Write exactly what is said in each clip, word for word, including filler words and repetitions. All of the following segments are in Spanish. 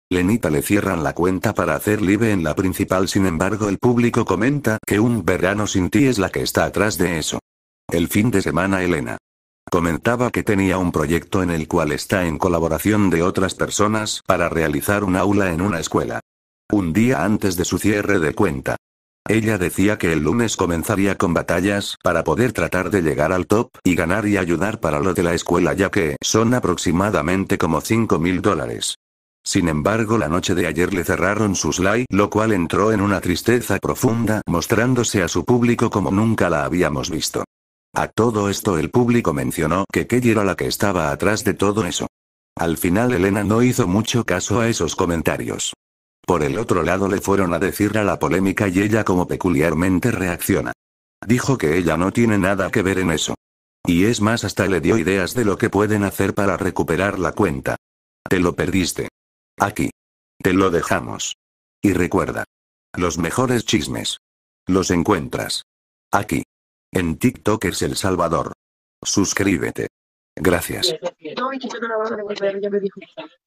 Lenita le cierran la cuenta para hacer live en la principal, sin embargo el público comenta que Un verano sin ti es la que está atrás de eso. El fin de semana Elena comentaba que tenía un proyecto en el cual está en colaboración de otras personas para realizar un aula en una escuela. Un día antes de su cierre de cuenta, ella decía que el lunes comenzaría con batallas para poder tratar de llegar al top y ganar y ayudar para lo de la escuela, ya que son aproximadamente como cinco mil dólares. Sin embargo, la noche de ayer le cerraron sus live, lo cual entró en una tristeza profunda, mostrándose a su público como nunca la habíamos visto. A todo esto el público mencionó que Kelly era la que estaba atrás de todo eso. Al final Elena no hizo mucho caso a esos comentarios. Por el otro lado le fueron a decir a la polémica y ella como peculiarmente reacciona. Dijo que ella no tiene nada que ver en eso. Y es más, hasta le dio ideas de lo que pueden hacer para recuperar la cuenta. Te lo perdiste. Aquí. Te lo dejamos. Y recuerda. Los mejores chismes. Los encuentras. Aquí. En TikTokers El Salvador. Suscríbete. Gracias. No, mi chico no la vas a devolver, ya me dijo.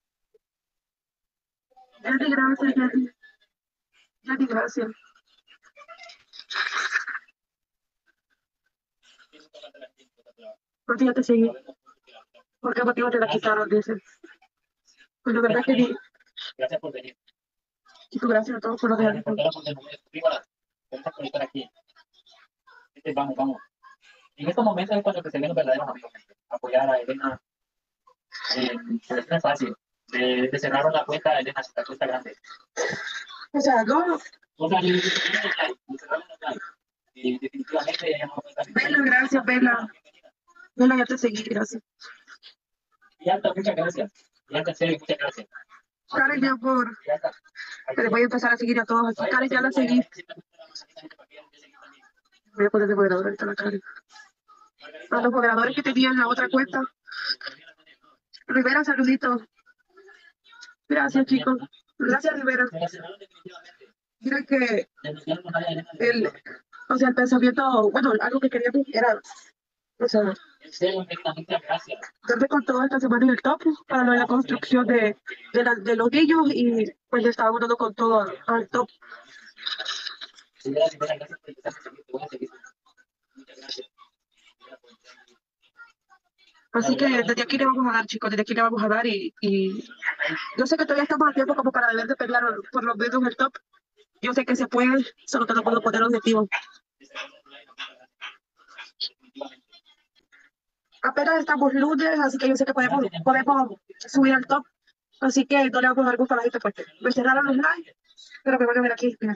Yati, gracias, Yati. Yati, gracias. Porque ya te seguí. ¿Por qué motivo te la quitaron? Dice. Pues la verdad es que di. Gracias por venir. Chico, gracias a todos por los reales. Gracias por estar aquí. Este, vamos, vamos. En estos momentos es cuando se ven los verdaderos amigos. Apoyar a Elena. Eh, pues no es fácil. De, de cerraron la cuenta, Elena, esta cuesta grande. O sea, no. O sea, y y definitivamente ella no cuenta. Vela, gracias, Vela. Vela, ya te seguí, gracias. Y Alta, muchas gracias. Y Alta, en serio, muchas gracias. Karen, mi amor. Te voy a empezar a seguir a todos aquí. Karen, ya la seguí. Voy a poner de moderador ahorita la Karen. A los moderadores que tenían la otra cuenta. Rivera, saluditos. Gracias, chicos. Gracias, Rivera. Mira que el, o sea, el pensamiento, bueno, algo que queríamos era, o sea, darle con todo esta semana en el top para lo de la construcción de, de, la, de los niños y pues le estábamos dando con todo al, al top. Así que desde aquí le vamos a dar, chicos, desde aquí le vamos a dar y, y yo sé que todavía estamos a tiempo como para deber de pelear por los dedos el top. Yo sé que se puede, solo que no puedo poner objetivo. Apenas estamos lunes, así que yo sé que podemos, podemos subir al top. Así que no le vamos a dar gusto a la gente, pues me cerraron los likes, pero me van a ver aquí. Mira.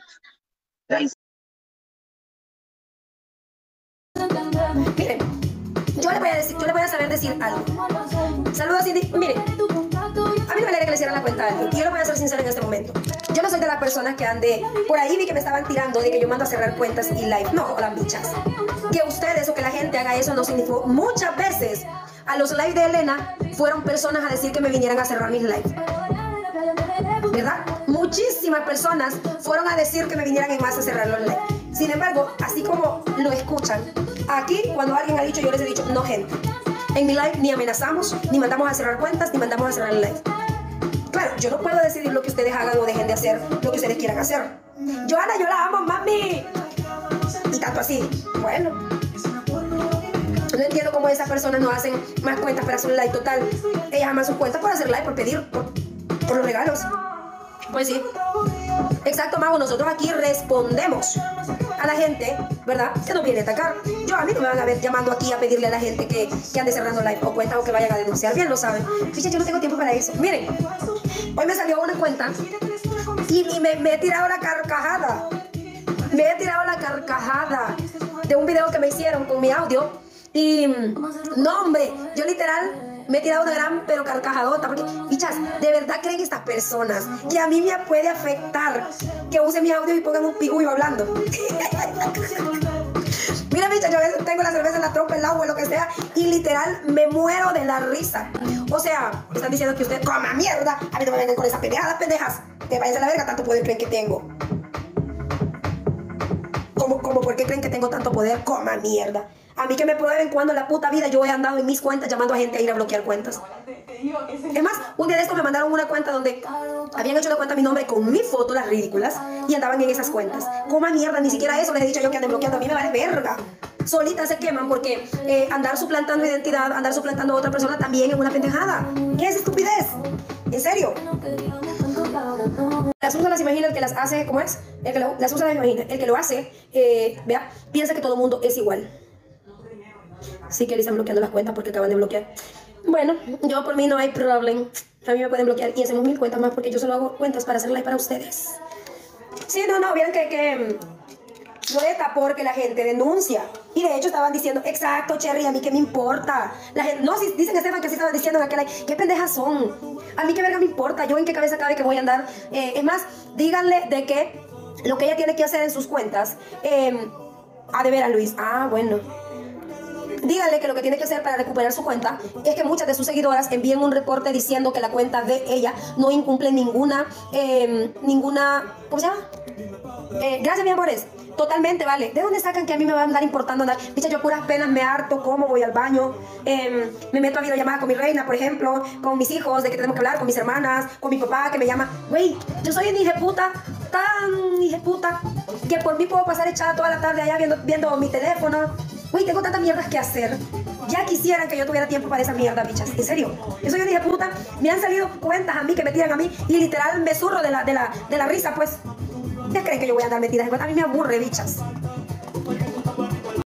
Miren, yo le voy a decir, yo le voy a saber decir algo. Saludos, Cindy. Miren, a mí no me alegra que le cierren la cuenta a alguien. Y yo le voy a ser sincero en este momento. Yo no soy de las personas que ande por ahí, vi que me estaban tirando de que yo mando a cerrar cuentas y live. No, las bichas. Que ustedes o que la gente haga eso no significó. Muchas veces a los live de Elena fueron personas a decir que me vinieran a cerrar mis live. ¿Verdad? Muchísimas personas fueron a decir que me vinieran en masa a cerrar los live. Sin embargo, así como lo escuchan, aquí cuando alguien ha dicho, yo les he dicho, no, gente. En mi live ni amenazamos, ni mandamos a cerrar cuentas, ni mandamos a cerrar el live. Claro, yo no puedo decidir lo que ustedes hagan o dejen de hacer, lo que ustedes quieran hacer. Joana, yo la amo, mami. Y tanto así. Bueno. No entiendo cómo esas personas no hacen más cuentas para hacer un live total. Ellas aman sus cuentas por hacer live, por pedir, por, por los regalos. Pues sí. Exacto, Mago. Nosotros aquí respondemos a la gente, ¿verdad? Que nos viene a atacar. Yo a mí no me van a ver llamando aquí a pedirle a la gente que, que ande cerrando live o cuentas o que vayan a denunciar. Bien lo saben. Fíjense, yo no tengo tiempo para eso. Miren, hoy me salió una cuenta y, y me, me he tirado la carcajada. Me he tirado la carcajada de un video que me hicieron con mi audio. Y no, hombre, yo literal me he tirado una gran pero carcajadota. Porque, bichas, ¿de verdad creen estas personas que a mí me puede afectar que use mi audio y pongan un pigullo hablando? Mira, bichas, yo a veces tengo la cerveza en la trompa, el agua, lo que sea, y literal me muero de la risa. O sea, están diciendo que usted coma mierda. A mí no me vengan con esas pendejadas, pendejas. Que vayan a la verga, tanto poder creen que tengo. ¿Cómo, cómo, por qué creen que tengo tanto poder? Coma mierda. A mí que me prueben cuando en la puta vida yo he andado en mis cuentas llamando a gente a ir a bloquear cuentas. Es más, un día de estos me mandaron una cuenta donde habían hecho una cuenta a mi nombre con mi foto, las ridículas, y andaban en esas cuentas. Coma mierda, ni siquiera eso les he dicho yo que anden bloqueando. A mí me vale verga. Solitas se queman porque eh, andar suplantando identidad, andar suplantando a otra persona también es una pendejada. ¿Qué es estupidez? ¿En serio? Las usas las imagina el que las hace, ¿cómo es? El que lo, las usas las imagina. El que lo hace, eh, vea, piensa que todo el mundo es igual. Sí que le están bloqueando las cuentas porque acaban de bloquear. Bueno, yo por mí no hay problema. A mí me pueden bloquear y hacemos mil cuentas más porque yo solo hago cuentas para hacer live para ustedes. Sí, no, no, vieron que, que molesta porque la gente denuncia. Y de hecho estaban diciendo, exacto, Cherry, a mí qué me importa. La gente, no, si dicen Estefan que sí estaban diciendo en aquel live, qué pendejas son. A mí qué verga me importa, yo en qué cabeza cabe que voy a andar. Eh, es más, díganle de que lo que ella tiene que hacer en sus cuentas. Eh, ah, de veras, Luis. Ah, bueno. Díganle que lo que tiene que hacer para recuperar su cuenta es que muchas de sus seguidoras envíen un reporte diciendo que la cuenta de ella no incumple ninguna, eh, ninguna, ¿cómo se llama? Eh, gracias, mi amores. Totalmente, vale. ¿De dónde sacan que a mí me va a andar importando andar? Bicha, yo puras penas me harto, como voy al baño, eh, me meto a videollamada con mi reina, por ejemplo, con mis hijos, de que tenemos que hablar, con mis hermanas, con mi papá que me llama. Güey, yo soy una hijeputa, tan hijeputa, que por mí puedo pasar echada toda la tarde allá viendo, viendo mi teléfono. Güey, tengo tantas mierdas que hacer. Ya quisieran que yo tuviera tiempo para esa mierda, bichas. En serio. Yo soy una hijeputa. Me han salido cuentas a mí que me tiran a mí y literal me zurro de la, de la, de la risa, pues. ¿Ya creen que yo voy a andar metida en cuentas? A mí me aburre, bichas.